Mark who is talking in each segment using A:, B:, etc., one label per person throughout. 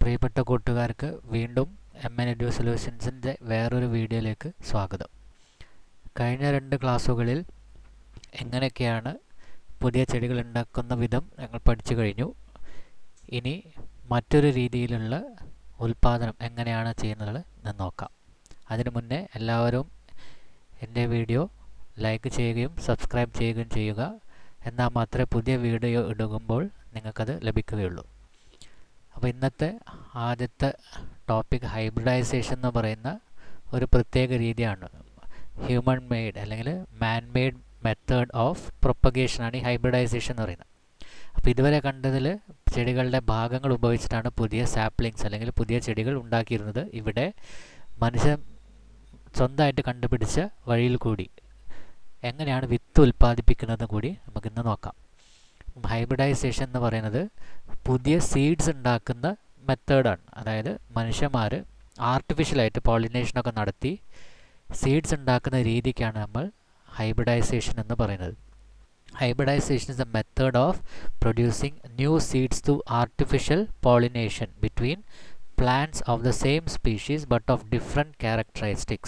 A: പ്രിയപ്പെട്ട കൂട്ടുകാർക്ക് വീണ്ടും MN Edu സൊല്യൂഷൻസിൻ്റെ വേറൊരു വീഡിയോയിലേക്ക് സ്വാഗതം. കഴിഞ്ഞ 2 ക്ലാസ്സുകളിൽ എങ്ങനെയൊക്കെയാണ് പുതിയ ചെടികൾ ഉണ്ടാക്കുന്ന വിധം ഞങ്ങൾ പഠിച്ചു കഴിഞ്ഞു. ഇനി മറ്റൊരു രീതിയിലുള്ള ഉൽപ്പാദനം എങ്ങനെയാണ് ചെയ്യുന്നത് എന്ന് നോക്കാം. അതിനു മുന്നേ എല്ലാവരും എൻ്റെ വീഡിയോ ലൈക്ക് ചെയ്യുകയും സബ്സ്ക്രൈബ് ചെയ്യുകയും ചെയ്യുക. എന്നാൽ മാത്രമേ പുതിയ വീഡിയോ ഇടുമ്പോൾ നിങ്ങൾക്കത് ലഭിക്കുകയുള്ളൂ. അപ്പോൾ ഇന്നത്തെ ആദ്യത്തെ ടോപ്പിക് ഹൈബ്രിഡൈസേഷൻ എന്ന് പറയുന്ന ഒരു പ്രത്യേക രീതിയാണ്. ഹ്യൂമൻ മെയ്ഡ് അല്ലെങ്കിൽ മാൻ മെയ്ഡ് മെത്തേഡ് ഓഫ് പ്രൊപ്പഗേഷനാണ് ഈ ഹൈബ്രിഡൈസേഷൻ എന്ന് പറയുന്നത്. അപ്പോൾ ഇതുവരെ കണ്ടതിൽ ചെടികളുടെ ഭാഗങ്ങൾ ഉപയോഗിച്ചിട്ടാണ് പുതിയ സാപ്ലിങ്സ് അല്ലെങ്കിൽ പുതിയ ചെടികൾ ഉണ്ടാക്കിയിരുന്നത്. ഇവിടെ മനുഷ്യൻ സ്വന്തമായിട്ട് കണ്ടുപിടിച്ച വഴിയിൽ കൂടി എങ്ങനെയാണ് വിത്ത് ഉൽപ്പാദിപ്പിക്കുന്നത് കൂടി നമുക്കിന്ന് നോക്കാം. ഹൈബ്രിഡൈസേഷൻ എന്ന് പറയുന്നത് പുതിയ സീഡ്സ് ഉണ്ടാക്കുന്ന മെത്തേഡാണ്. അതായത് മനുഷ്യന്മാർ ആർട്ടിഫിഷ്യലായിട്ട് പോളിനേഷനൊക്കെ നടത്തി സീഡ്സ് ഉണ്ടാക്കുന്ന രീതിക്കാണ് നമ്മൾ ഹൈബ്രിഡൈസേഷൻ എന്ന് പറയുന്നത്. Hybridization is a method of producing new seeds through artificial pollination between plants of the same species but of different characteristics.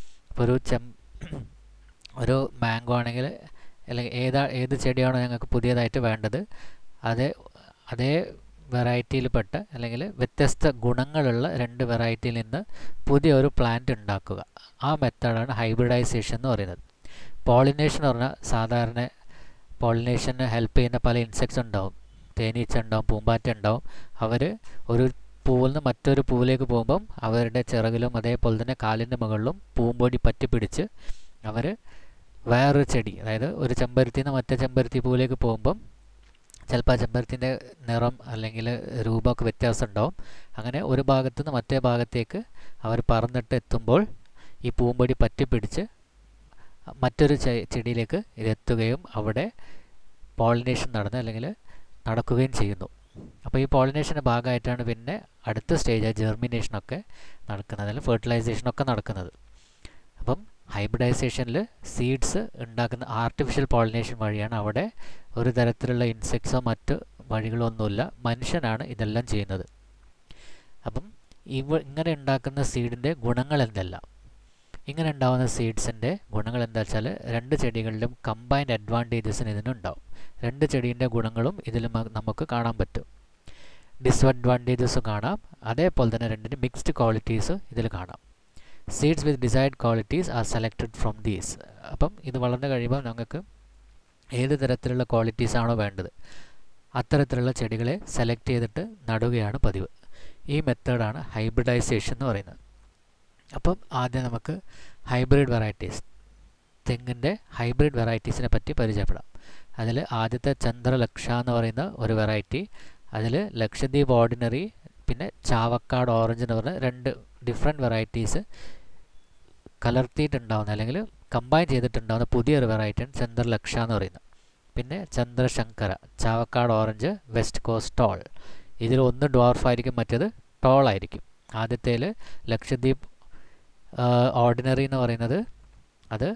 A: ഒരു മാംഗോ ആണെങ്കിൽ അല്ലെങ്കിൽ ഏത് ചെടിയാണോ ഞങ്ങൾക്ക് പുതിയതായിട്ട് വേണ്ടത് അതേ വെറൈറ്റിയിൽപ്പെട്ട അല്ലെങ്കിൽ വ്യത്യസ്ത ഗുണങ്ങളുള്ള 2 വെറൈറ്റിയിൽ നിന്ന് പുതിയൊരു പ്ലാന്റ് ഉണ്ടാക്കുക. ആ മെത്തേഡാണ് ഹൈബ്രിഡൈസേഷൻ എന്ന് പറയുന്നത്. പോളിനേഷൻ എന്ന് പറഞ്ഞാൽ സാധാരണ പോളിനേഷന് ഹെൽപ്പ് ചെയ്യുന്ന പല ഇൻസെക്ട്സ് ഉണ്ടാവും. തേനീച്ച ഉണ്ടാവും, പൂമ്പാറ്റ ഉണ്ടാവും. അവർ ഒരു പൂവിൽ നിന്ന് മറ്റൊരു പൂവിലേക്ക് പോകുമ്പം അവരുടെ ചിറകിലും അതേപോലെ തന്നെ കാലിൻ്റെ മുകളിലും പൂമ്പൊടി പറ്റിപ്പിടിച്ച് അവർ വേറൊരു ചെടി, അതായത് ഒരു ചെമ്പരത്തിയിൽ നിന്ന് മറ്റേ ചെമ്പരത്തി പൂവിലേക്ക് പോകുമ്പം ചിലപ്പോൾ ആ ചെമ്പരത്തിൻ്റെ നിറം അല്ലെങ്കിൽ രൂപമൊക്കെ വ്യത്യാസം ഉണ്ടാവും. അങ്ങനെ ഒരു ഭാഗത്തു നിന്ന് മറ്റേ ഭാഗത്തേക്ക് അവർ പറന്നിട്ട് എത്തുമ്പോൾ ഈ പൂമ്പൊടി പറ്റിപ്പിടിച്ച് മറ്റൊരു ചെടിയിലേക്ക് ഇതെത്തുകയും അവിടെ പോളിനേഷൻ നടന്ന് അല്ലെങ്കിൽ നടക്കുകയും ചെയ്യുന്നു. അപ്പോൾ ഈ പോളിനേഷൻ്റെ ഭാഗമായിട്ടാണ് പിന്നെ അടുത്ത സ്റ്റേജ് ജെർമിനേഷനൊക്കെ നടക്കുന്നത്, അല്ലെങ്കിൽ ഫെർട്ടിലൈസേഷനൊക്കെ നടക്കുന്നത്. അപ്പം ഹൈബ്രിഡൈസേഷനിൽ സീഡ്സ് ഉണ്ടാക്കുന്ന ആർട്ടിഫിഷ്യൽ പോളിനേഷൻ വഴിയാണ്. അവിടെ ഒരു തരത്തിലുള്ള ഇൻസെക്ട്സോ മറ്റ് വഴികളൊന്നുമില്ല, മനുഷ്യനാണ് ഇതെല്ലാം ചെയ്യുന്നത്. അപ്പം ഇങ്ങനെ ഉണ്ടാക്കുന്ന സീഡിൻ്റെ ഗുണങ്ങൾ എന്തെല്ലാം? ഇങ്ങനെ ഉണ്ടാകുന്ന സീഡ്സിൻ്റെ ഗുണങ്ങൾ എന്താ വെച്ചാൽ 2 ചെടികളിലും കമ്പൈൻഡ് അഡ്വാൻറ്റേജസിന് ഇതിനുണ്ടാവും. 2 ചെടീൻ്റെ ഗുണങ്ങളും ഇതിൽ നമുക്ക് കാണാൻ പറ്റും. ഡിസ്അഡ്വാൻറ്റേജസും കാണാം, അതേപോലെ തന്നെ 2 മിക്സ്ഡ് ക്വാളിറ്റീസ് ഇതിൽ കാണാം. Seeds with desired qualities are selected from these. അപ്പം ഇത് വളർന്നു കഴിയുമ്പോൾ നമുക്ക് ഏത് തരത്തിലുള്ള ക്വാളിറ്റീസാണോ വേണ്ടത് അത്തരത്തിലുള്ള ചെടികളെ സെലക്ട് ചെയ്തിട്ട് നടുകയാണ് പതിവ്. ഈ മെത്തേഡാണ് ഹൈബ്രിഡൈസേഷൻ എന്ന് പറയുന്നത്. അപ്പം ആദ്യം നമുക്ക് ഹൈബ്രിഡ് വെറൈറ്റീസ്, തെങ്ങിൻ്റെ ഹൈബ്രിഡ് വെറൈറ്റീസിനെ പറ്റി പരിചയപ്പെടാം. അതിൽ ആദ്യത്തെ ചന്ദ്രലക്ഷ എന്ന് പറയുന്ന ഒരു വെറൈറ്റി, അതിൽ ലക്ഷദ്വീപ് ഓർഡിനറി പിന്നെ ചാവക്കാട് ഓറഞ്ച് എന്ന് പറഞ്ഞ 2 ഡിഫറെൻറ്റ് വെറൈറ്റീസ് കലർത്തിയിട്ടുണ്ടാവുന്ന അല്ലെങ്കിൽ കമ്പൈൻ ചെയ്തിട്ടുണ്ടാകുന്ന പുതിയൊരു വെറൈറ്റിയാണ് ചന്ദ്രലക്ഷ എന്ന് പറയുന്നത്. പിന്നെ Chandrasankara, Chavakkad orange, west coast tall. ഇതിൽ ഒന്ന് ഡ്വാർഫ് ആയിരിക്കും, മറ്റേത് ടോൾ ആയിരിക്കും. ആദ്യത്തേൽ ലക്ഷദ്വീപ് ഓർഡിനറി എന്ന് പറയുന്നത് അത്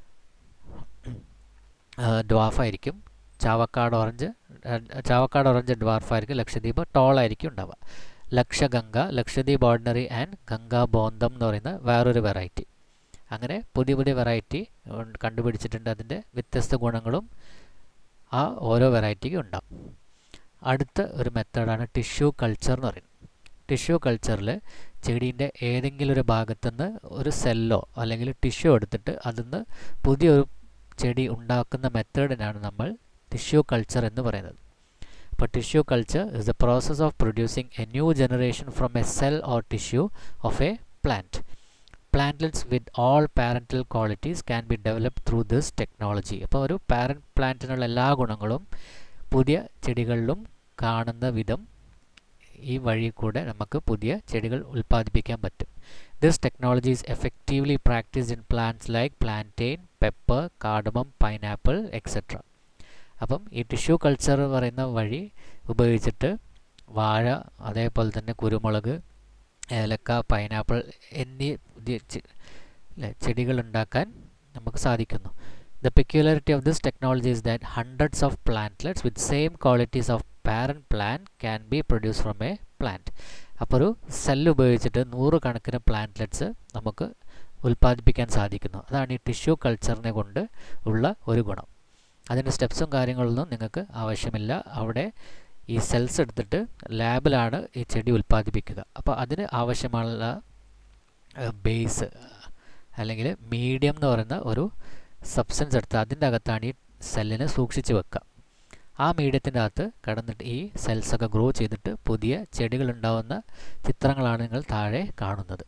A: ഡ്വാർഫായിരിക്കും. ചാവക്കാട് ഓറഞ്ച് ഡ്വാർഫായിരിക്കും, ലക്ഷദ്വീപ് ടോൾ ആയിരിക്കും ഉണ്ടാവുക. ലക്ഷഗംഗ, ലക്ഷദ്വീപ് ഓർഡിനറി ആൻഡ് ഗംഗാ ബോന്തം എന്ന് പറയുന്ന വേറൊരു വെറൈറ്റി. അങ്ങനെ പുതിയ വെറൈറ്റി കണ്ടുപിടിച്ചിട്ടുണ്ട്. അതിൻ്റെ വ്യത്യസ്ത ഗുണങ്ങളും ആ ഓരോ വെറൈറ്റിക്കും ഉണ്ടാവും. അടുത്ത ഒരു മെത്തേഡാണ് ടിഷ്യൂ കൾച്ചർ എന്ന് പറയുന്നത്. ടിഷ്യൂ കൾച്ചറിൽ ചെടീൻ്റെ ഏതെങ്കിലും ഒരു ഭാഗത്തുനിന്ന് ഒരു സെല്ലോ അല്ലെങ്കിൽ ടിഷ്യൂ എടുത്തിട്ട് അതിന്ന് പുതിയൊരു ചെടി ഉണ്ടാക്കുന്ന മെത്തേഡിനാണ് നമ്മൾ ടിഷ്യൂ കൾച്ചർ എന്ന് പറയുന്നത്. അപ്പോൾ tissue culture is the process of producing a new generation from a cell or tissue of a plant. Plantlets with all parental qualities can be developed through this technology. അപ്പോൾ ഒരു parent പ്ലാന്റിനുള്ള എല്ലാ ഗുണങ്ങളും പുതിയ ചെടികളിലും കാണുന്ന വിധം ഈ വഴി കൂടെ നമുക്ക് പുതിയ ചെടികൾ ഉൽപ്പാദിപ്പിക്കാൻ പറ്റും. This technology is effectively practised in plants like plantain, pepper, cardamom, pineapple etcetera. അപ്പം ഈ ടിഷ്യൂ കൾച്ചർ എന്ന് പറയുന്ന വഴി ഉപയോഗിച്ചിട്ട് വാഴ, അതേപോലെ തന്നെ കുരുമുളക്, ഏലക്ക, പൈനാപ്പിൾ എന്നീ പുതിയ ചെടികൾ ഉണ്ടാക്കാൻ നമുക്ക് സാധിക്കുന്നു. The peculiarity of this technology is that hundreds of plantlets with same qualities of parent plant can be produced from a plant. അപ്പോൾ ഒരു സെല്ല് ഉപയോഗിച്ചിട്ട് 100 കണക്കിന് പ്ലാന്റ്ലെറ്റ്സ് നമുക്ക് ഉൽപ്പാദിപ്പിക്കാൻ സാധിക്കുന്നു. അതാണ് ഈ ടിഷ്യൂ കൾച്ചറിനെ കൊണ്ട് ഉള്ള ഒരു ഗുണം. അതിൻ്റെ സ്റ്റെപ്സും കാര്യങ്ങളൊന്നും നിങ്ങൾക്ക് ആവശ്യമില്ല. അവിടെ ഈ സെൽസ് എടുത്തിട്ട് ലാബിലാണ് ഈ ചെടി ഉൽപ്പാദിപ്പിക്കുക. അപ്പോൾ അതിന് ആവശ്യമുള്ള ബേസ് അല്ലെങ്കിൽ മീഡിയം എന്ന് പറയുന്ന ഒരു സബ്സ്റ്റൻസ് എടുത്ത് അതിൻ്റെ അകത്താണ് ഈ സെല്ലിനെ സൂക്ഷിച്ച് വെക്കുക. ആ മീഡിയത്തിൻ്റെ അകത്ത് കടന്നിട്ട് ഈ സെൽസൊക്കെ ഗ്രോ ചെയ്തിട്ട് പുതിയ ചെടികൾ ഉണ്ടാവുന്ന ചിത്രങ്ങളാണ് നിങ്ങൾ താഴെ കാണുന്നത്.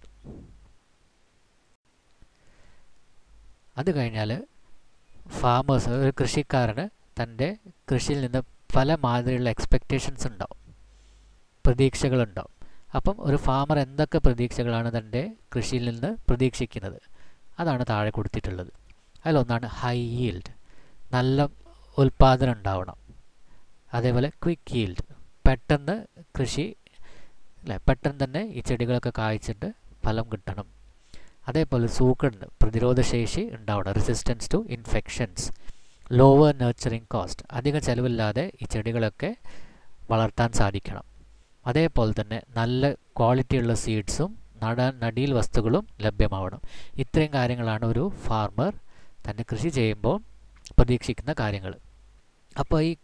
A: അത് കഴിഞ്ഞാൽ ഫാമേഴ്സ്, ഒരു കൃഷിക്കാരന് തൻ്റെ കൃഷിയിൽ നിന്ന് പല മാതിരിയുള്ള എക്സ്പെക്റ്റേഷൻസ് ഉണ്ടാവും, പ്രതീക്ഷകളുണ്ടാവും. അപ്പം ഒരു ഫാമർ എന്തൊക്കെ പ്രതീക്ഷകളാണ് തൻ്റെ കൃഷിയിൽ നിന്ന് പ്രതീക്ഷിക്കുന്നത് അതാണ് താഴെ കൊടുത്തിട്ടുള്ളത്. അതിലൊന്നാണ് ഹൈ ഈൽഡ്, നല്ല ഉൽപ്പാദനം ഉണ്ടാവണം. അതേപോലെ ക്വിക്ക് ഈൽഡ്, പെട്ടെന്ന് കൃഷി പെട്ടെന്ന് തന്നെ ഈ ചെടികളൊക്കെ കായ്ച്ചിട്ട് ഫലം കിട്ടണം. അതേപോലെ സൂക്കണ്ട്, പ്രതിരോധശേഷി ഉണ്ടാവണം, resistance to infections, lower nurturing cost, അധികം ചിലവില്ലാതെ ഈ ചെടികളൊക്കെ വളർത്താൻ സാധിക്കണം. അതേപോലെ തന്നെ നല്ല ക്വാളിറ്റിയുള്ള സീഡ്സും നടീൽ വസ്തുക്കളും ലഭ്യമാവണം. ഇത്രയും കാര്യങ്ങളാണ് ഒരു ഫാർമർ തന്നെ കൃഷി ചെയ്യുമ്പോൾ പ്രതീക്ഷിക്കുന്ന കാര്യങ്ങൾ. അപ്പോൾ ഈ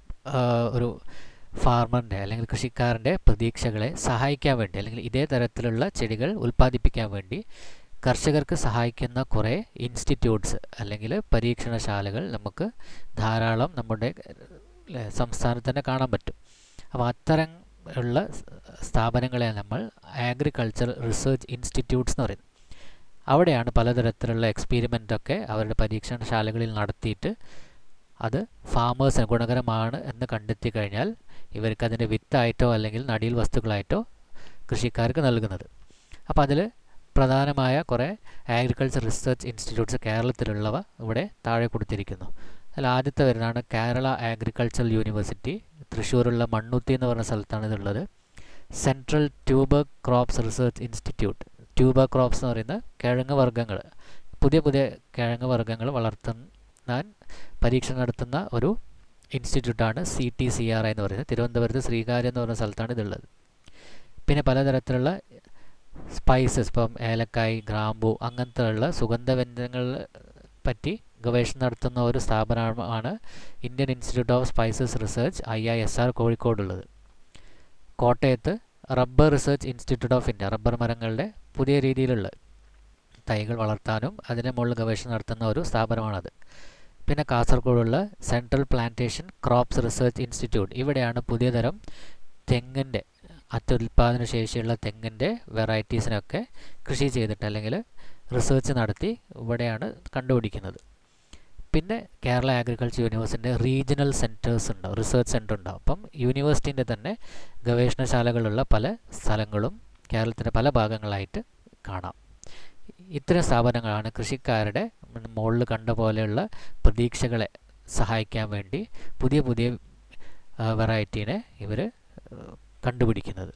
A: ഒരു ഫാർമറിൻ്റെ അല്ലെങ്കിൽ കൃഷിക്കാരൻ്റെ പ്രതീക്ഷകളെ സഹായിക്കാൻ വേണ്ടി അല്ലെങ്കിൽ ഇതേ തരത്തിലുള്ള ചെടികൾ ഉൽപ്പാദിപ്പിക്കാൻ വേണ്ടി കർഷകർക്ക് സഹായിക്കുന്ന കുറേ ഇൻസ്റ്റിറ്റ്യൂട്ട്സ് അല്ലെങ്കിൽ പരീക്ഷണശാലകൾ നമുക്ക് ധാരാളം നമ്മുടെ സംസ്ഥാനത്ത് തന്നെ കാണാൻ പറ്റും. അപ്പോൾ അത്തരം ഉള്ള സ്ഥാപനങ്ങളെ നമ്മൾ അഗ്രികൾച്ചർ റിസർച്ച് ഇൻസ്റ്റിറ്റ്യൂട്ട്സ് എന്ന് പറയുന്നത്. അവിടെയാണ് പലതരത്തിലുള്ള എക്സ്പെരിമെൻ്റൊക്കെ അവരുടെ പരീക്ഷണശാലകളിൽ നടത്തിയിട്ട് അത് ഫാമേഴ്സിന് ഗുണകരമാണ് എന്ന് കണ്ടെത്തി കഴിഞ്ഞാൽ ഇവർക്ക് അതിൻ്റെ വിത്തായിട്ടോ അല്ലെങ്കിൽ നടീൽ വസ്തുക്കളായിട്ടോ കൃഷിക്കാർക്ക് നൽകുന്നത്. അപ്പോൾ അതിൽ പ്രധാനമായ കുറേ അഗ്രികൾച്ചർ റിസർച്ച് ഇൻസ്റ്റിറ്റ്യൂട്ട്സ് കേരളത്തിലുള്ളവ ഇവിടെ താഴെ കൊടുത്തിരിക്കുന്നു. അതിൽ ആദ്യത്തെ വരുന്നതാണ് കേരള അഗ്രികൾച്ചറൽ യൂണിവേഴ്സിറ്റി, തൃശ്ശൂരുള്ള മണ്ണുത്തി എന്ന് പറഞ്ഞ സ്ഥലത്താണ് ഇതുള്ളത്. Central tuber crops research institute, tuber crops എന്ന് പറയുന്ന കിഴങ്ങ് വർഗ്ഗങ്ങൾ, പുതിയ പുതിയ കിഴങ്ങ് വർഗ്ഗങ്ങൾ വളർത്താൻ പരീക്ഷണം നടത്തുന്ന ഒരു ഇൻസ്റ്റിറ്റ്യൂട്ടാണ് CTCRI എന്ന് പറയുന്നത്. തിരുവനന്തപുരത്ത് ശ്രീകാര്യം എന്ന് പറയുന്ന സ്ഥലത്താണ് ഇതുള്ളത്. പിന്നെ പലതരത്തിലുള്ള സ്പൈസസ്, ഇപ്പം ഏലക്കായ്, ഗ്രാമ്പു അങ്ങനത്തെ ഉള്ള സുഗന്ധവ്യഞ്ജനങ്ങളെ പറ്റി ഗവേഷണം നടത്തുന്ന ഒരു സ്ഥാപനമാണ് Indian institute of spices research IISR കോഴിക്കോടുള്ളത്. കോട്ടയത്ത് rubber research institute of India, rubber മരങ്ങളുടെ പുതിയ രീതിയിലുള്ള തൈകൾ വളർത്താനും അതിനെ മുകളിൽ ഗവേഷണം നടത്തുന്ന ഒരു സ്ഥാപനമാണത്. പിന്നെ കാസർഗോഡുള്ള central plantation crops research institute, ഇവിടെയാണ് പുതിയ തരം തെങ്ങിൻ്റെ അത്യുൽപാദന ശേഷിയുള്ള തെങ്ങിൻ്റെ വെറൈറ്റീസിനൊക്കെ കൃഷി ചെയ്തിട്ട് അല്ലെങ്കിൽ റിസർച്ച് നടത്തി ഇവിടെയാണ് കണ്ടുപിടിക്കുന്നത്. പിന്നെ കേരള അഗ്രികൾച്ചർ യൂണിവേഴ്സിറ്റിൻ്റെ റീജിയണൽ സെൻറ്റേഴ്സ് ഉണ്ടാവും, റിസർച്ച് സെൻറ്റർ ഉണ്ടാവും. അപ്പം യൂണിവേഴ്സിറ്റീൻ്റെ തന്നെ ഗവേഷണശാലകളുള്ള പല സ്ഥലങ്ങളും കേരളത്തിൻ്റെ പല ഭാഗങ്ങളായിട്ട് കാണാം. ഇത്തരം സ്ഥാപനങ്ങളാണ് കൃഷിക്കാരുടെ മുകളിൽ കണ്ട പോലെയുള്ള പ്രതീക്ഷകളെ സഹായിക്കാൻ വേണ്ടി പുതിയ പുതിയ വെറൈറ്റീനെ ഇവർ കണ്ടുപിടിക്കുന്നത്.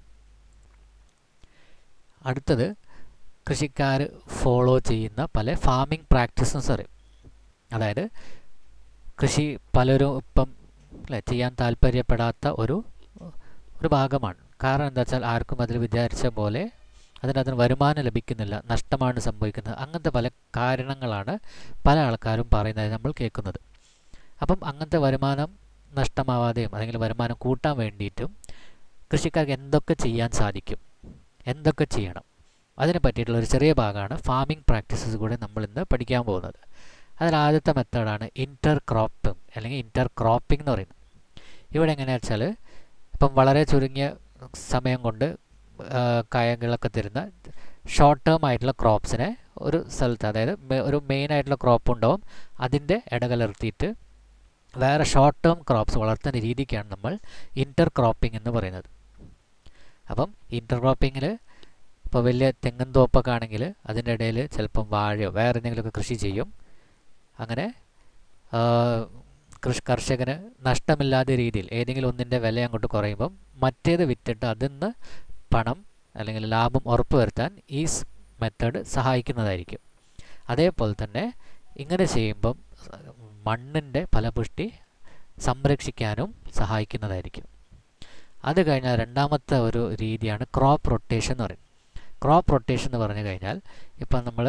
A: അടുത്തത് കൃഷിക്കാർ ഫോളോ ചെയ്യുന്ന പല ഫാമിംഗ് പ്രാക്ടീസസ് അറിയും. അതായത് കൃഷി പലരും ഇപ്പം ചെയ്യാൻ താല്പര്യപ്പെടാത്ത ഒരു ഭാഗമാണ്. കാരണം എന്താ വെച്ചാൽ ആർക്കും അതിൽ വിചാരിച്ച പോലെ അതിന് വരുമാനം ലഭിക്കുന്നില്ല, നഷ്ടമാണ് സംഭവിക്കുന്നത്. അങ്ങനത്തെ പല കാരണങ്ങളാണ് പല ആൾക്കാരും പറയുന്നത് നമ്മൾ കേൾക്കുന്നത്. അപ്പം അങ്ങനത്തെ വരുമാനം നഷ്ടമാവാതെയും അല്ലെങ്കിൽ വരുമാനം കൂട്ടാൻ വേണ്ടിയിട്ടും കൃഷിക്കാർക്ക് എന്തൊക്കെ ചെയ്യാൻ സാധിക്കും, എന്തൊക്കെ ചെയ്യണം, അതിനെ പറ്റിയിട്ടുള്ള ഒരു ചെറിയ ഭാഗമാണ് ഫാമിംഗ് പ്രാക്ടീസസ് കൂടെ നമ്മൾ ഇന്ന് പഠിക്കാൻ പോകുന്നത്. അതിൽ ആദ്യത്തെ മെത്തേഡാണ് ഇൻ്റർ ക്രോപ്പിംഗ് അല്ലെങ്കിൽ ഇൻ്റർ ക്രോപ്പിംഗ് എന്ന് പറയുന്നത്. ഇവിടെ എങ്ങനെയാണെന്ന് വെച്ചാൽ ഇപ്പം വളരെ ചുരുങ്ങിയ സമയം കൊണ്ട് കായകളൊക്കെ തരുന്ന ഷോർട്ട് ടേം ആയിട്ടുള്ള ക്രോപ്സിനെ ഒരു സ്ഥലത്ത്, അതായത് ഒരു മെയിൻ ആയിട്ടുള്ള ക്രോപ്പ് ഉണ്ടാവും, അതിൻ്റെ ഇടകലർത്തിയിട്ട് വേറെ ഷോർട്ട് ടേം ക്രോപ്സ് വളർത്തുന്ന രീതിക്കാണ് നമ്മൾ ഇൻ്റർ ക്രോപ്പിംഗ് എന്ന് പറയുന്നത്. അപ്പം ഇൻ്റർ ക്രോപ്പിങ്ങിൽ ഇപ്പോൾ വലിയ തെങ്ങൻ തോപ്പൊക്കെ ആണെങ്കിൽ അതിൻ്റെ ഇടയിൽ ചിലപ്പം വാഴയോ വേറെ എന്തെങ്കിലുമൊക്കെ കൃഷി ചെയ്യും. അങ്ങനെ കർഷകന് നഷ്ടമില്ലാത്ത രീതിയിൽ ഏതെങ്കിലും ഒന്നിൻ്റെ വില അങ്ങോട്ട് കുറയുമ്പം മറ്റേത് വിറ്റിട്ട് അതിൽ നിന്ന് പണം അല്ലെങ്കിൽ ലാഭം ഉറപ്പുവരുത്താൻ ഈ മെത്തേഡ് സഹായിക്കുന്നതായിരിക്കും. അതേപോലെ തന്നെ ഇങ്ങനെ ചെയ്യുമ്പം മണ്ണിൻ്റെ ഫലപുഷ്ടി സംരക്ഷിക്കാനും സഹായിക്കുന്നതായിരിക്കും. അത് കഴിഞ്ഞാൽ രണ്ടാമത്തെ ഒരു രീതിയാണ് ക്രോപ്പ് റൊട്ടേഷൻ എന്ന് പറയും. ക്രോപ്പ് റൊട്ടേഷൻ എന്ന് പറഞ്ഞു കഴിഞ്ഞാൽ ഇപ്പം നമ്മൾ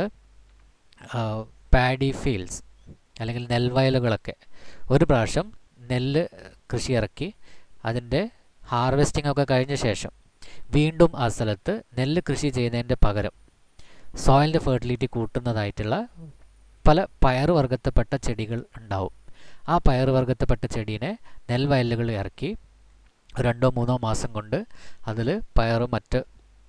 A: പാഡി ഫീൽഡ്സ് അല്ലെങ്കിൽ നെൽവയലുകളൊക്കെ ഒരു പ്രാവശ്യം നെല്ല് കൃഷി ഇറക്കി അതിൻ്റെ ഹാർവെസ്റ്റിംഗ് ഒക്കെ കഴിഞ്ഞ ശേഷം വീണ്ടും ആ സ്ഥലത്ത് നെല്ല് കൃഷി ചെയ്യുന്നതിൻ്റെ പകരം സോയിലിൻ്റെ ഫെർട്ടിലിറ്റി കൂട്ടുന്നതായിട്ടുള്ള പല പയറുവർഗത്തിൽപ്പെട്ട ചെടികൾ ഉണ്ടാവും. ആ പയറുവർഗത്തിൽപ്പെട്ട ചെടീനെ നെൽവയലുകൾ ഇറക്കി 2-3 മാസം കൊണ്ട് അതിൽ പയറും മറ്റ്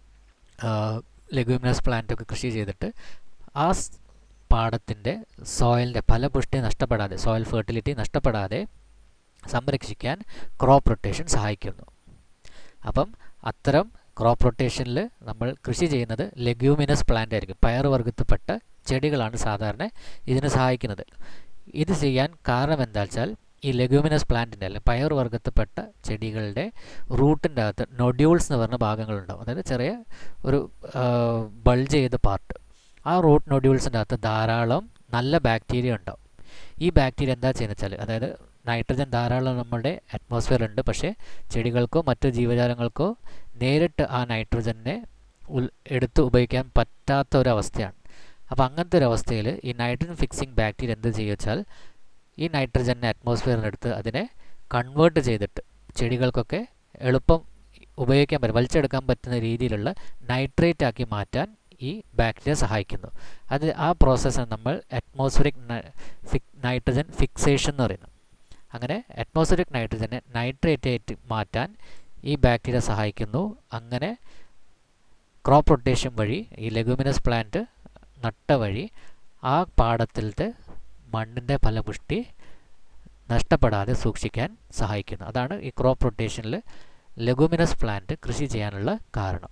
A: ലെഗ്യൂമിനസ് പ്ലാന്റൊക്കെ കൃഷി ചെയ്തിട്ട് ആ പാടത്തിൻ്റെ സോയിലിൻ്റെ ഫലപുഷ്ടി നഷ്ടപ്പെടാതെ, സോയിൽ ഫെർട്ടിലിറ്റി നഷ്ടപ്പെടാതെ സംരക്ഷിക്കാൻ ക്രോപ്പ് റൊട്ടേഷൻ സഹായിക്കുന്നു. അപ്പം അത്തരം ക്രോപ്പ് റൊട്ടേഷനിൽ നമ്മൾ കൃഷി ചെയ്യുന്നത് ലെഗ്യൂമിനസ് പ്ലാന്റ് ആയിരിക്കും. പയറുവർഗത്തിൽപ്പെട്ട ചെടികളാണ് സാധാരണ ഇതിന് സഹായിക്കുന്നത്. ഇത് ചെയ്യാൻ കാരണം എന്താ വെച്ചാൽ ഈ ലെഗ്യൂമിനസ് പ്ലാന്റിൻ്റെ അല്ലെങ്കിൽ പയറുവർഗത്തിൽപ്പെട്ട ചെടികളുടെ റൂട്ടിൻ്റെ അകത്ത് നൊഡ്യൂൾസ് എന്ന് പറഞ്ഞ ഭാഗങ്ങളുണ്ടാവും. അതായത് ചെറിയ ഒരു ബൾജ് ചെയ്ത പാർട്ട്. ആ റൂട്ട് നൊഡ്യൂൾസിൻ്റെ അകത്ത് ധാരാളം നല്ല ബാക്ടീരിയ ഉണ്ടാവും. ഈ ബാക്ടീരിയ എന്താ ചെയ്യുന്നത് വെച്ചാൽ, അതായത് നൈട്രജൻ ധാരാളം നമ്മുടെ അറ്റ്മോസ്ഫിയറിലുണ്ട്, പക്ഷേ ചെടികൾക്കോ മറ്റ് ജീവജാലങ്ങൾക്കോ നേരിട്ട് ആ നൈട്രജനെ എടുത്ത് ഉപയോഗിക്കാൻ പറ്റാത്ത ഒരവസ്ഥയാണ്. അപ്പോൾ അങ്ങനത്തെ ഒരു അവസ്ഥയിൽ ഈ നൈട്രജൻ ഫിക്സിങ് ബാക്ടീരിയ എന്ത് ചെയ്യുക വെച്ചാൽ ഈ നൈട്രജനെ അറ്റ്മോസ്ഫിയറിനെടുത്ത് അതിനെ കൺവേർട്ട് ചെയ്തിട്ട് ചെടികൾക്കൊക്കെ എളുപ്പം ഉപയോഗിക്കാൻ പറ്റും, വലിച്ചെടുക്കാൻ പറ്റുന്ന രീതിയിലുള്ള നൈട്രേറ്റ് ആക്കി മാറ്റാൻ ഈ ബാക്ടീരിയ സഹായിക്കുന്നു. ആ പ്രോസസ്സാണ് നമ്മൾ അറ്റ്മോസ്ഫിയറിക് നൈട്രജൻ ഫിക്സേഷൻ എന്ന് പറയുന്നത്. അങ്ങനെ അറ്റ്മോസ്ഫിയറിക് നൈട്രജനെ നൈട്രേറ്റ് ആയിട്ട് മാറ്റാൻ ഈ ബാക്ടീരിയ സഹായിക്കുന്നു. അങ്ങനെ ക്രോപ്പ് റൊട്ടേഷൻ വഴി ഈ ലെഗ്യൂമിനസ് പ്ലാന്റ് നട്ട വഴി ആ പാടത്തിലത്തെ മണ്ണിൻ്റെ ഫലപുഷ്ടി നഷ്ടപ്പെടാതെ സൂക്ഷിക്കാൻ സഹായിക്കുന്നു. അതാണ് ഈ ക്രോപ്പ് റൊട്ടേഷനിൽ ലെഗ്യൂമിനസ് പ്ലാന്റ് കൃഷി ചെയ്യാനുള്ള കാരണം.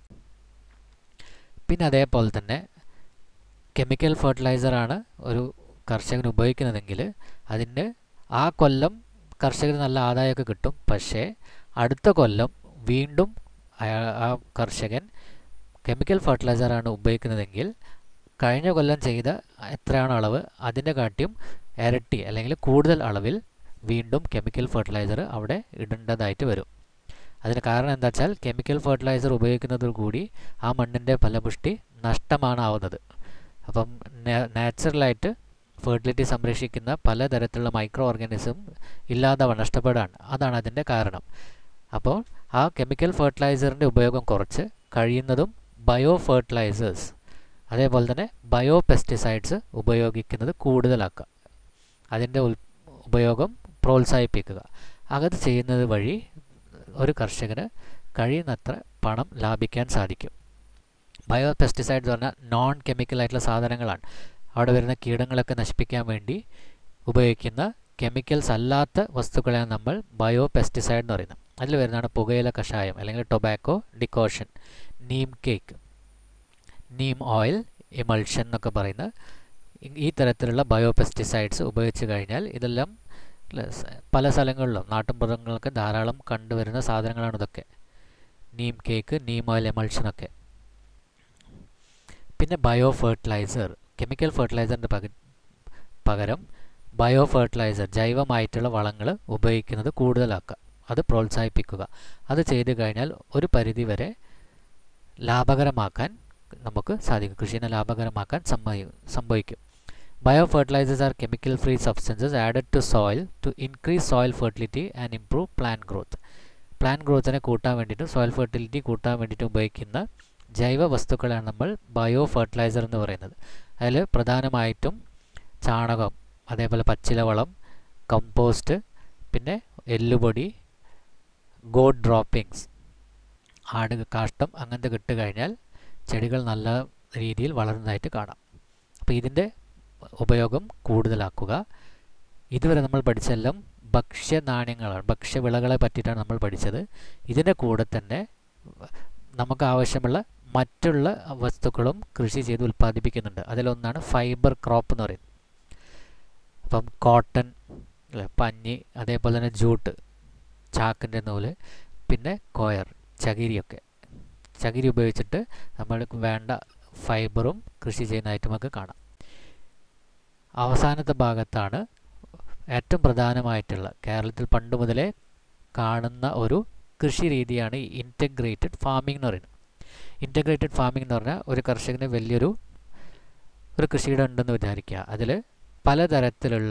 A: പിന്നെ അതേപോലെ തന്നെ കെമിക്കൽ ഫെർട്ടിലൈസറാണ് ഒരു കർഷകൻ ഉപയോഗിക്കുന്നതെങ്കിൽ അതിന് ആ കൊല്ലം കർഷകന് നല്ല ആദായമൊക്കെ കിട്ടും. പക്ഷേ അടുത്ത കൊല്ലം വീണ്ടും ആ കർഷകൻ കെമിക്കൽ ഫെർട്ടിലൈസറാണ് ഉപയോഗിക്കുന്നതെങ്കിൽ കഴിഞ്ഞ കൊല്ലം ചെയ്ത എത്രയാണ് അളവ് അതിൻ്റെ കാട്ടിയും ഇരട്ടി അല്ലെങ്കിൽ കൂടുതൽ അളവിൽ വീണ്ടും കെമിക്കൽ ഫെർട്ടിലൈസർ അവിടെ ഇടേണ്ടതായിട്ട് വരും. അതിന് കാരണം എന്താ വെച്ചാൽ കെമിക്കൽ ഫെർട്ടിലൈസർ ഉപയോഗിക്കുന്നതോടുകൂടി ആ മണ്ണിൻ്റെ ഫലപുഷ്ടി നഷ്ടമാണ് ആവുന്നത്. അപ്പം നാച്ചുറലായിട്ട് ഫെർട്ടിലിറ്റി സംരക്ഷിക്കുന്ന പലതരത്തിലുള്ള മൈക്രോ ഓർഗാനിസം നഷ്ടപ്പെടുകയാണ്. അതാണ് അതിൻ്റെ കാരണം. അപ്പോൾ ആ കെമിക്കൽ ഫെർട്ടിലൈസറിൻ്റെ ഉപയോഗം കുറച്ച് കഴിയുന്നതും ബയോ ഫെർട്ടിലൈസേഴ്സ് അതേപോലെ തന്നെ ബയോ പെസ്റ്റിസൈഡ്സ് ഉപയോഗിക്കുന്നത് കൂടുതലാക്കുക, അതിൻ്റെ ഉപയോഗം പ്രോത്സാഹിപ്പിക്കുക. അത് ചെയ്യുന്നത് വഴി ഒരു കർഷകന് കഴിയുന്നത്ര പണം ലാഭിക്കാൻ സാധിക്കും. ബയോ പെസ്റ്റിസൈഡ്സ് പറഞ്ഞാൽ നോൺ കെമിക്കലായിട്ടുള്ള സാധനങ്ങളാണ്. അവിടെ വരുന്ന കീടങ്ങളൊക്കെ നശിപ്പിക്കാൻ വേണ്ടി ഉപയോഗിക്കുന്ന കെമിക്കൽസ് അല്ലാത്ത വസ്തുക്കളെയാണ് നമ്മൾ ബയോ പെസ്റ്റിസൈഡ് എന്ന് പറയുന്നത്. അതിൽ വരുന്നതാണ് പുകയില കഷായം അല്ലെങ്കിൽ tobacco decoction, neem cake, neem oil, emulsion എന്നൊക്കെ പറയുന്ന ഈ തരത്തിലുള്ള ബയോ പെസ്റ്റിസൈഡ്സ് ഉപയോഗിച്ച് കഴിഞ്ഞാൽ ഇതെല്ലാം പല സ്ഥലങ്ങളിലും നാട്ടുമ്പുറങ്ങളിലൊക്കെ ധാരാളം കണ്ടുവരുന്ന സാധനങ്ങളാണ് ഇതൊക്കെ. നീം കേക്ക്, നീം ഓയിൽ, എമൾഷനൊക്കെ. പിന്നെ ബയോ ഫെർട്ടിലൈസർ, കെമിക്കൽ ഫെർട്ടിലൈസറിൻ്റെ പകരം ബയോ ഫെർട്ടിലൈസർ ജൈവമായിട്ടുള്ള വളങ്ങൾ ഉപയോഗിക്കുന്നത് കൂടുതലാക്കുക, അത് പ്രോത്സാഹിപ്പിക്കുക. അത് ചെയ്തു കഴിഞ്ഞാൽ ഒരു പരിധിവരെ ലാഭകരമാക്കാൻ നമുക്ക് സാധിക്കും, കൃഷിനെ ലാഭകരമാക്കാൻ സംഭവിക്കും. Bio fertilisers are chemical free substances added to soil to increase soil fertility and improve plant growth. Plant ഗ്രോത്തിനെ കൂട്ടാൻ വേണ്ടിയിട്ടും സോയിൽ ഫെർട്ടിലിറ്റി കൂട്ടാൻ വേണ്ടിയിട്ടും ഉപയോഗിക്കുന്ന ജൈവ വസ്തുക്കളാണ് നമ്മൾ ബയോ ഫെർട്ടിലൈസർ എന്ന് പറയുന്നത്. അതിൽ പ്രധാനമായിട്ടും ചാണകം, അതേപോലെ പച്ചിലവളം, കമ്പോസ്റ്റ്, പിന്നെ എല്ലുപൊടി, ഗോഡ് ഡ്രോപ്പിങ്സ്, ആട് കാഷ്ടം അങ്ങനത്തെ കിട്ട് കഴിഞ്ഞാൽ ചെടികൾ നല്ല രീതിയിൽ വളരുന്നതായിട്ട് കാണാം. അപ്പോൾ ഇതിൻ്റെ ഉപയോഗം കൂടുതലാക്കുക. ഇതുവരെ നമ്മൾ പഠിച്ചെല്ലാം ഭക്ഷ്യനാണ്യങ്ങളാണ്, ഭക്ഷ്യവിളകളെ പറ്റിയിട്ടാണ് നമ്മൾ പഠിച്ചത്. ഇതിൻ്റെ കൂടെ തന്നെ നമുക്ക് ആവശ്യമുള്ള മറ്റുള്ള വസ്തുക്കളും കൃഷി ചെയ്ത് ഉൽപ്പാദിപ്പിക്കുന്നുണ്ട്. അതിലൊന്നാണ് ഫൈബർ ക്രോപ്പ് എന്ന് പറയുന്നത്. അപ്പം കോട്ടൺ, പഞ്ഞി, അതേപോലെ തന്നെ ജൂട്ട്, ചാക്കിൻ്റെ നൂല്, പിന്നെ കോയർ, ചകിരിയൊക്കെ. ചകിരി ഉപയോഗിച്ചിട്ട് നമ്മൾക്ക് വേണ്ട ഫൈബറും കൃഷി ചെയ്യുന്നതായിട്ട് നമുക്ക് കാണാം. അവസാനത്തെ ഭാഗത്താണ് ഏറ്റവും പ്രധാനമായിട്ടുള്ള കേരളത്തിൽ പണ്ട് മുതലേ കാണുന്ന ഒരു കൃഷി രീതിയാണ് ഈ ഇൻറ്റഗ്രേറ്റഡ് ഫാമിംഗ് എന്ന് പറയുന്നത്. ഇൻറ്റഗ്രേറ്റഡ് ഫാമിംഗ് എന്ന് പറഞ്ഞാൽ ഒരു കർഷകന് വലിയൊരു കൃഷിയിടം ഉണ്ടെന്ന് വിചാരിക്കുക. അതിൽ പലതരത്തിലുള്ള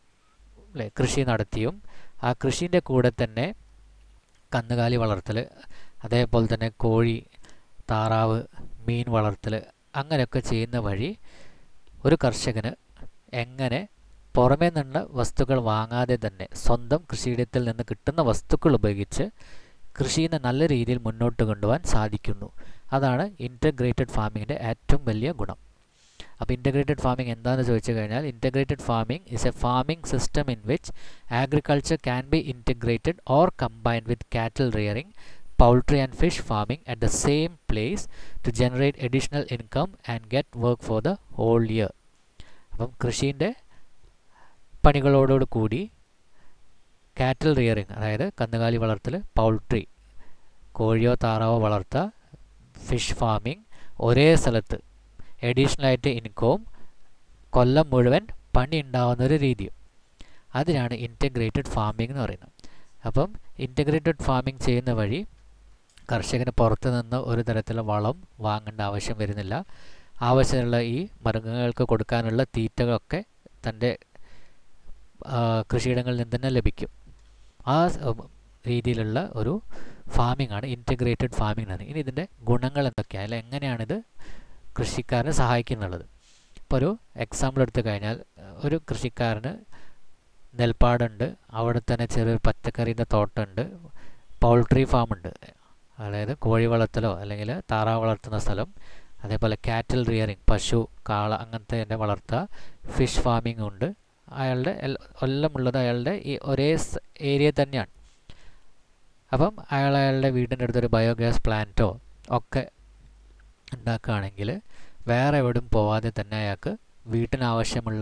A: കൃഷി നടത്തിയും ആ കൃഷീൻ്റെ കൂടെ തന്നെ കന്നുകാലി വളർത്തൽ, അതേപോലെ തന്നെ കോഴി, താറാവ്, മീൻ വളർത്തൽ അങ്ങനെയൊക്കെ ചെയ്യുന്ന വഴി ഒരു കർഷകന് എങ്ങനെ പുറമേ നിന്നുള്ള വസ്തുക്കൾ വാങ്ങാതെ തന്നെ സ്വന്തം കൃഷിയിടത്തിൽ നിന്ന് കിട്ടുന്ന വസ്തുക്കൾ ഉപയോഗിച്ച് കൃഷിയെ നല്ല രീതിയിൽ മുന്നോട്ട് കൊണ്ടുപോകാൻ സാധിക്കുന്നു. അതാണ് ഇൻറ്റഗ്രേറ്റഡ് ഫാമിങ്ങിൻ്റെ ഏറ്റവും വലിയ ഗുണം. അപ്പോൾ ഇൻറ്റഗ്രേറ്റഡ് ഫാമിംഗ് എന്താണെന്ന് ചോദിച്ചു കഴിഞ്ഞാൽ, integrated farming is a farming system in which agriculture can be integrated or combined with cattle rearing, poultry and fish farming at the same place to generate additional income and get work for the whole year. അപ്പം കൃഷീൻ്റെ പണികളോട് കൂടി cattle rearing, അതായത് കന്നുകാലി വളർത്തൽ, poultry കോഴിയോ താറാവോ വളർത്തുക, fish farming ഒരേ സ്ഥലത്ത് അഡീഷണലായിട്ട് ഇൻകവും കൊല്ലം മുഴുവൻ പണി ഉണ്ടാവുന്നൊരു രീതിയും, അതിനാണ് ഇൻറ്റഗ്രേറ്റഡ് ഫാമിംഗ് എന്ന് പറയുന്നത്. അപ്പം ഇൻറ്റഗ്രേറ്റഡ് ഫാമിംഗ് ചെയ്യുന്ന വഴി കർഷകന് പുറത്തു നിന്ന് ഒരു തരത്തിലുള്ള വളം വാങ്ങേണ്ട ആവശ്യം വരുന്നില്ല. ആവശ്യമുള്ള ഈ മൃഗങ്ങൾക്ക് കൊടുക്കാനുള്ള തീറ്റകളൊക്കെ തൻ്റെ കൃഷിയിടങ്ങളിൽ നിന്ന് തന്നെ ലഭിക്കും. ആ രീതിയിലുള്ള ഒരു ഫാമിംഗ് ആണ് ഇൻറ്റഗ്രേറ്റഡ് ഫാമിംഗ് എന്ന് പറയുന്നത്. ഇനി ഇതിൻ്റെ ഗുണങ്ങൾ എന്തൊക്കെയാണ്, അല്ലെങ്കിൽ എങ്ങനെയാണിത് കൃഷിക്കാരനെ സഹായിക്കുന്നുള്ളത്. ഇപ്പോൾ ഒരു എക്സാമ്പിൾ എടുത്തു കഴിഞ്ഞാൽ, ഒരു കൃഷിക്കാരന് നെൽപ്പാടുണ്ട്, അവിടെ തന്നെ ചെറിയൊരു പച്ചക്കറീൻ്റെ തോട്ടമുണ്ട്, പൗൾട്രി ഫാമുണ്ട്, അതായത് കോഴി വളർത്തലോ അല്ലെങ്കിൽ താറാവ് വളർത്തുന്ന സ്ഥലം, അതേപോലെ കാറ്റൽ റിയറിങ് പശു, കാള അങ്ങനത്തെ വളർത്തുക, ഫിഷ് ഫാമിംഗ് ഉണ്ട്. അയാളുടെ എല്ലാം ഉള്ളത് അയാളുടെ ഈ ഒരേ ഏരിയ തന്നെയാണ്. അപ്പം അയാളുടെ വീടിൻ്റെ അടുത്തൊരു ബയോഗ്യാസ് പ്ലാന്റോ ഒക്കെ ഉണ്ടാക്കുകയാണെങ്കിൽ വേറെ എവിടെയും പോവാതെ തന്നെ അയാൾക്ക് വീട്ടിനാവശ്യമുള്ള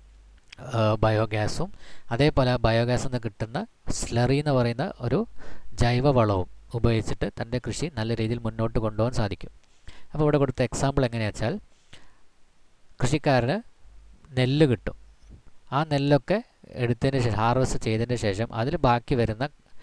A: ബയോഗ്യാസും അതേപോലെ ആ ബയോഗ്യാസിൽ നിന്ന് കിട്ടുന്ന സ്ലറി എന്ന് പറയുന്ന ഒരു ജൈവവളവും ഉപയോഗിച്ചിട്ട് തൻ്റെ കൃഷി നല്ല രീതിയിൽ മുന്നോട്ട് കൊണ്ടുപോകാൻ സാധിക്കും. അപ്പോൾ ഇവിടെ കൊടുത്ത എക്സാമ്പിൾ എങ്ങനെയാണെന്ന് വെച്ചാൽ, കൃഷിക്കാരന് നെല്ല് കിട്ടും. ആ നെല്ലൊക്കെ എടുത്തതിന് ശേഷം, ഹാർവെസ്റ്റ് ചെയ്തതിന് ശേഷം അതിൽ ബാക്കി വരുന്ന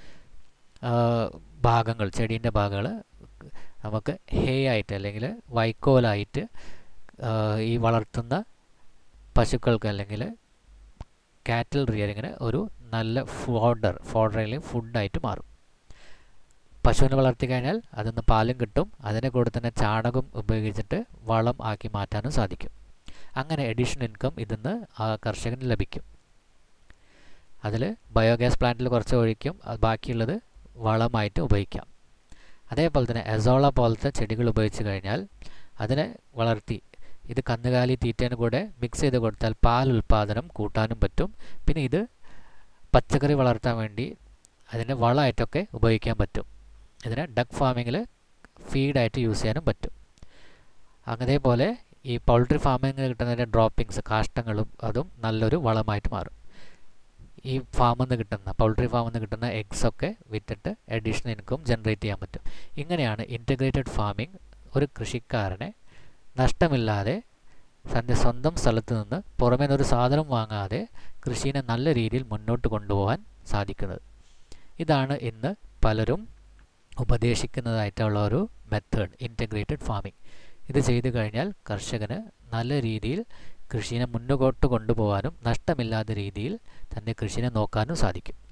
A: ഭാഗങ്ങൾ, ചെടീൻ്റെ ഭാഗങ്ങൾ നമുക്ക് ഹേ ആയിട്ട് അല്ലെങ്കിൽ വൈക്കോലായിട്ട് ഈ വളർത്തുന്ന പശുക്കൾക്ക് അല്ലെങ്കിൽ കാറ്റൽ റിയറിങ്ങിന് ഒരു നല്ല ഫോഡറിൽ ഫുഡായിട്ട് മാറും. പശുവിനെ വളർത്തി കഴിഞ്ഞാൽ അതിൽ നിന്ന് പാലും കിട്ടും. അതിനെ കൂടെ തന്നെ ചാണകം ഉപയോഗിച്ചിട്ട് വളം ആക്കി മാറ്റാനും സാധിക്കും. അങ്ങനെ അഡീഷണൽ ഇൻകം ഇതിൽ നിന്ന് ആ കർഷകന് ലഭിക്കും. അതിൽ ബയോഗ്യാസ് പ്ലാന്റിൽ കുറച്ച് ഒഴിക്കും, ബാക്കിയുള്ളത് വളമായിട്ട് ഉപയോഗിക്കാം. അതേപോലെ തന്നെ എസോള പോലത്തെ ചെടികൾ ഉപയോഗിച്ച് കഴിഞ്ഞാൽ അതിനെ വളർത്തി ഇത് കന്നുകാലി തീറ്റേന് കൂടെ മിക്സ് ചെയ്ത് കൊടുത്താൽ പാൽ ഉൽപ്പാദനം കൂട്ടാനും പറ്റും. പിന്നെ ഇത് പച്ചക്കറി വളർത്താൻ വേണ്ടി അതിനെ വളമായിട്ടൊക്കെ ഉപയോഗിക്കാൻ പറ്റും. ഇതിനെ ഡക്ക് ഫാമിങ്ങിൽ ഫീഡായിട്ട് യൂസ് ചെയ്യാനും പറ്റും. അതേപോലെ ഈ പൗൾട്രി ഫാമിങ്ങിൽ കിട്ടുന്നതിൻ്റെ ഡ്രോപ്പിങ്സ്, കാഷ്ടങ്ങളും അതും നല്ലൊരു വളമായിട്ട് മാറും. ഈ ഫാമിൽ നിന്ന് കിട്ടുന്ന പൗൾട്രി ഫാമിൽ നിന്ന് കിട്ടുന്ന എഗ്സൊക്കെ വിറ്റിട്ട് അഡീഷണൽ ഇൻകം ജനറേറ്റ് ചെയ്യാൻ പറ്റും. ഇങ്ങനെയാണ് ഇൻറ്റഗ്രേറ്റഡ് ഫാമിംഗ് ഒരു കൃഷിക്കാരനെ നഷ്ടമില്ലാതെ തൻ്റെ സ്വന്തം സ്ഥലത്ത് നിന്ന് പുറമേ നിന്നൊരു സാധനം വാങ്ങാതെ കൃഷിയെ നല്ല രീതിയിൽ മുന്നോട്ട് കൊണ്ടുപോകാൻ സാധിക്കുന്നത്. ഇതാണ് ഇന്ന് പലരും ഉപദേശിക്കുന്നതായിട്ടുള്ള ഒരു മെത്തേഡ്, ഇൻറ്റഗ്രേറ്റഡ് ഫാമിംഗ്. ഇത് ചെയ്തു കഴിഞ്ഞാൽ കർഷകന് നല്ല രീതിയിൽ കൃഷിയെ മുന്നോട്ട് കൊണ്ടുപോകാനും നഷ്ടമില്ലാത്ത രീതിയിൽ തൻ്റെ കൃഷിയെ നോക്കാനും സാധിക്കും.